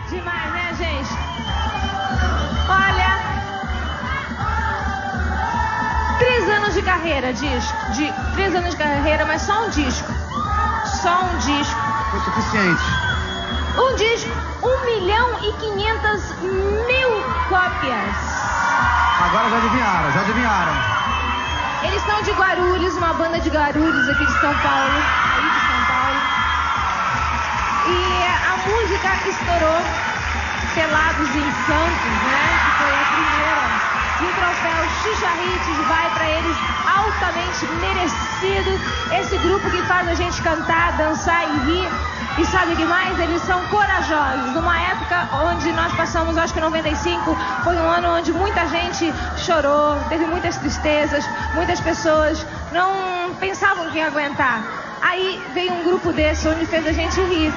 Demais, né, gente? Olha, 3 anos de carreira, disco. 3 anos de carreira, mas só um disco. Só um disco. Foi suficiente. Um disco, 1.500.000 cópias. Agora já adivinharam. Eles são de Guarulhos, uma banda de Guarulhos aqui de São Paulo. Aí de São Paulo. E a música estourou Pelados em Santos, né? Que foi a primeira. E o troféu Xuxa Hits vai para eles, altamente merecido. Esse grupo que faz a gente cantar, dançar e rir. E sabe o que mais? Eles são corajosos. Numa época onde nós passamos, acho que 95, foi um ano onde muita gente chorou, teve muitas tristezas, muitas pessoas não pensavam que ia aguentar. Aí veio um grupo desse onde fez a gente rir,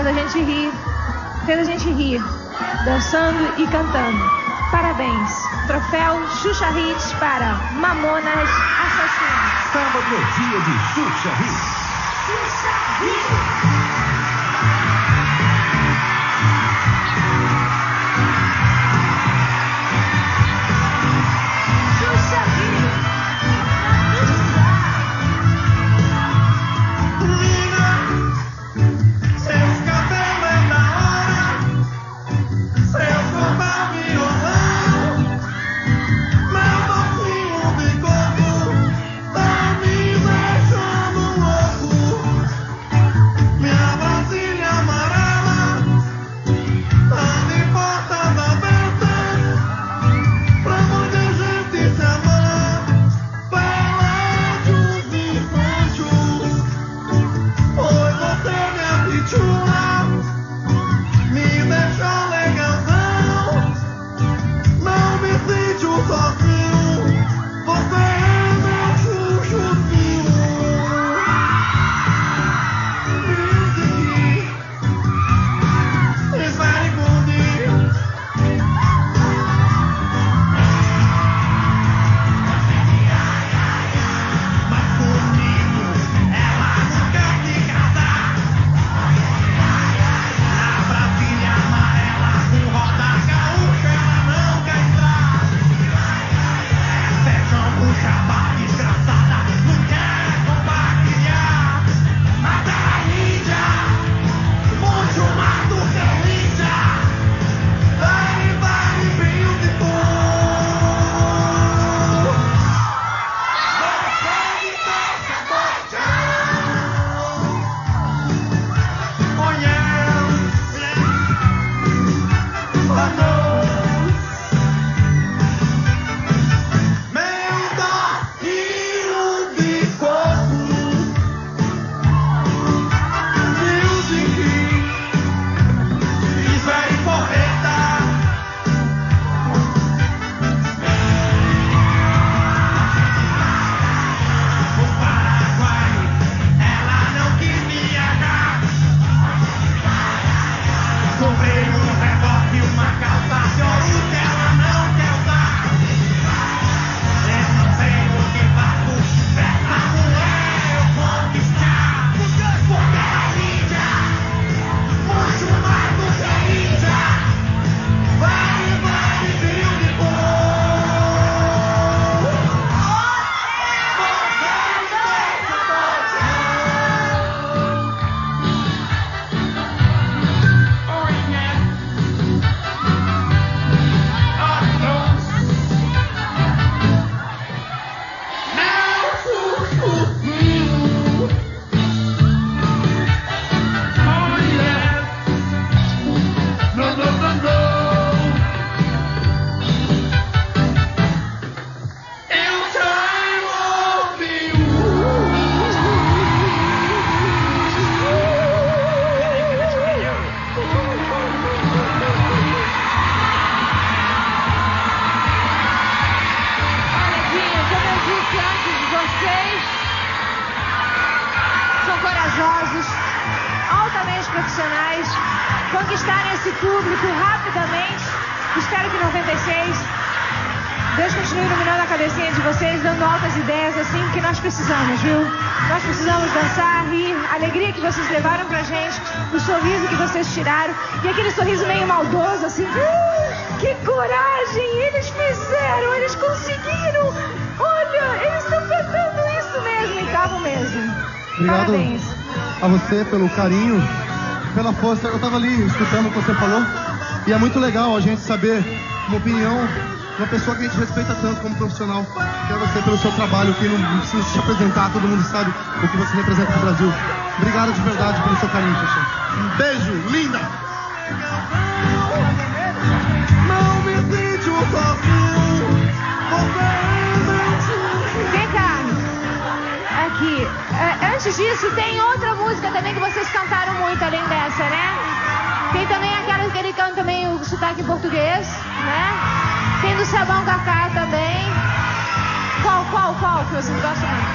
dançando e cantando. Parabéns. Troféu Xuxa Hits para Mamonas Assassinas. Sábado é dia de Xuxa Hits. Xuxa Hits. profissionais conquistarem esse público rapidamente. Espero que 96 Deus continue iluminando a cabecinha de vocês, dando altas ideias assim, que nós precisamos, viu? Nós precisamos dançar, rir, a alegria que vocês levaram pra gente, o sorriso que vocês tiraram, e aquele sorriso meio maldoso, assim, que coragem! Eles fizeram, eles conseguiram! Olha, eles estão cantando isso mesmo, e estavam mesmo. Obrigado Parabéns. a você pelo carinho, pela força. Eu tava ali escutando o que você falou, e é muito legal a gente saber uma opinião de uma pessoa que a gente respeita tanto como profissional, que é você pelo seu trabalho, que não precisa te apresentar, todo mundo sabe o que você representa no Brasil. Obrigado de verdade pelo seu carinho, Xuxa. Um beijo, linda! Não me pede o Vem cá. Aqui. Antes disso, tem outra música também que vocês cantaram muito além dessa, né? Tem também aquela que ele canta também o sotaque em português, né? Tem do Sabão Cacá também. Qual que vocês gostam muito?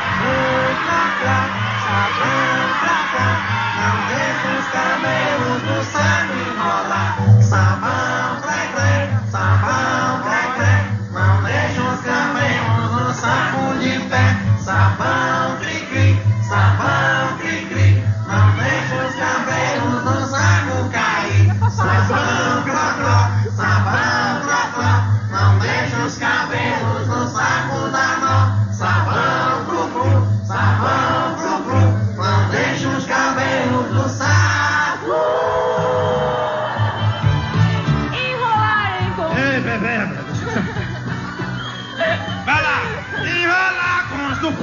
Não deixa os cabelos do saco enrolar. Sabão, clé, sabão, clé. Não deixa os cabelos no saco de pé. Sabão, cri-cri, sabão, cri-cri. Não deixa os cabelos no saco cair. Sabão, cló, sabão, cló. Não deixa os cabelos no saco dar nó. Sabão, cru-cru, sabão, cru-cru. Não deixa os cabelos no saco Enrolarem com... Ei, bebê! Vai lá! Enrolar com os do...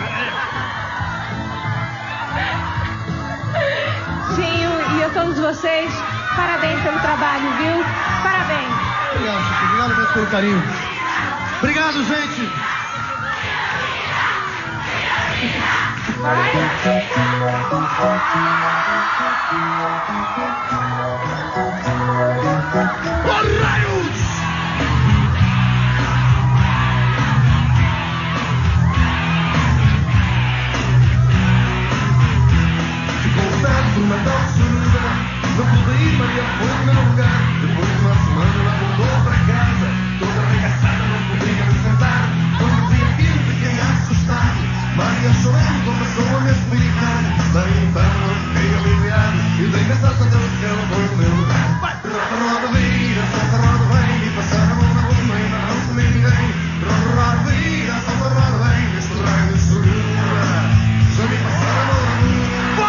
Sim, e a todos vocês, parabéns pelo trabalho, viu? Parabéns. Obrigado, Xuxa. Obrigado mesmo pelo carinho. Obrigado, gente! uma tal surda. Não pude ir, Maria foi no meu lugar. Depois de uma semana ela voltou para casa, toda arregaçada, não podia me sentar. Quando vi aquilo fiquei assustado. Maria chorando começou a me explicar. Daí então eu fiquei aliviado e dei graças a Deus que ela foi no meu lugar. Roda, roda, vira, solta, roda, vem. E passaram a mão na rua, ainda não comi ninguém. Roda, roda, vira, solta, roda, vem. Este raio de surura já me passaram a mão na rua.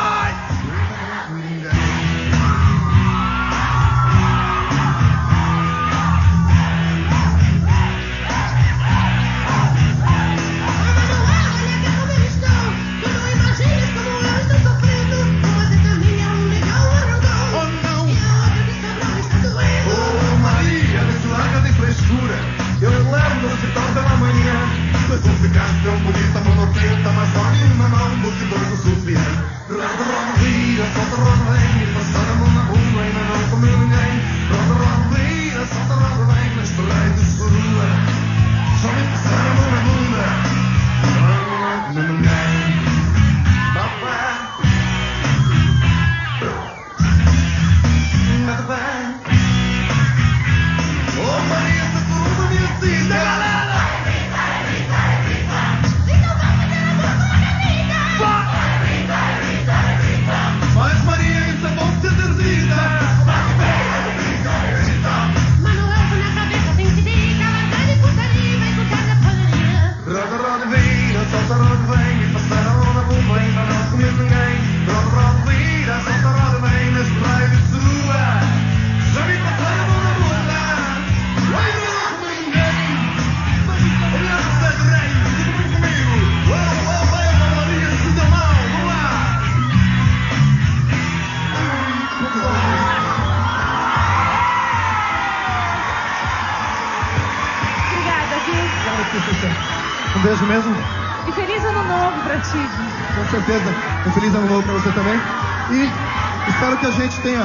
Eu levo no hospital pela manhã. Mas vou ficar tão bonita, monotenta, mas só nenhuma mão, multidões no sutiã. Roda, roda, vira, solta, roda, vem. E passar a mão na bunda, ainda não comeu ninguém. Roda, roda, vira, solta, roda, vem. Neste raio de surua, só me passar a mão na bunda. Não comeu ninguém. Papá, papá. Oh, Maria, essa coluna me excita, galera! Mas, Maria, isso é bom ser exercita! Manuel na cabeça tem que dica, largar de putaria, vai cuidar da poderia. Roda, roda, vira, solta, roda, vem. E passar a mão na bunda, ainda não comeu ninguém. Roda, roda, vira, solta, roda, vem. Neste raio de sua, já me passaram a mão na bunda. Obrigada, viu? Um beijo mesmo. E feliz ano novo pra ti, gente. Com certeza. Um feliz ano novo pra você também. E espero que a gente tenha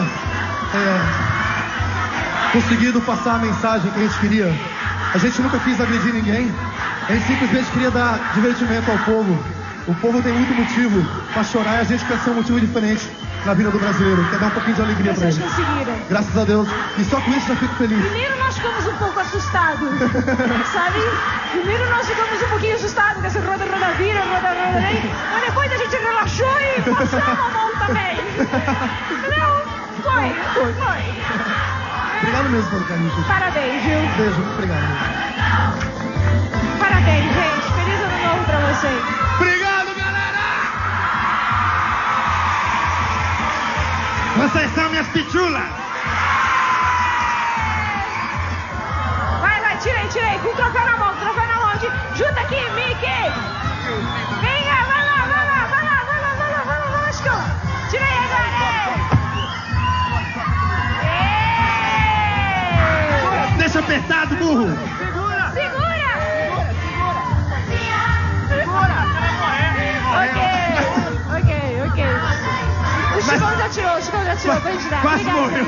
conseguido passar a mensagem que a gente queria. A gente nunca quis agredir ninguém. A gente simplesmente queria dar divertimento ao povo. O povo tem muito motivo pra chorar e a gente quer ser um motivo diferente. na vida do brasileiro. Quer dar um pouquinho de alegria pra Vocês ele. conseguiram. Graças a Deus. E só com isso já fico feliz. Primeiro nós ficamos um pouco assustados, sabe? Primeiro nós ficamos um pouquinho assustados com essa roda, vira, mas depois a gente relaxou e passamos a mão também. Entendeu? Foi. Obrigado mesmo pelo carinho, gente. Parabéns, viu? Beijo, muito obrigado. Parabéns, gente. Feliz ano novo pra vocês. Obrigado, galera! Vocês são minhas pitulas! Vai, tirei. Com o troféu na mão. Junta aqui, Mickey. Venha, vai lá, Chico. Tira aí agora. Deixa apertado, burro! Segura. Ok. O Chicão já tirou pra gente dar. Quase morreu.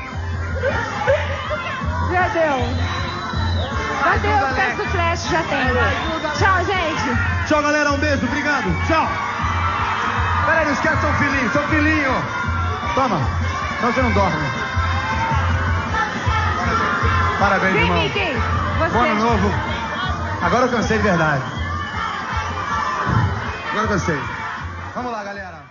Já deu. Bateu o peso do flash, já tem. Tchau, gente. Tchau, galera. Um beijo. Obrigado. Tchau. Peraí, não esquece seu filhinho. Toma. Então você não dorme. Parabéns, Vem, irmão. Mickey. Você. Bom ano novo. Agora eu cansei de verdade. Agora eu cansei. Vamos lá, galera.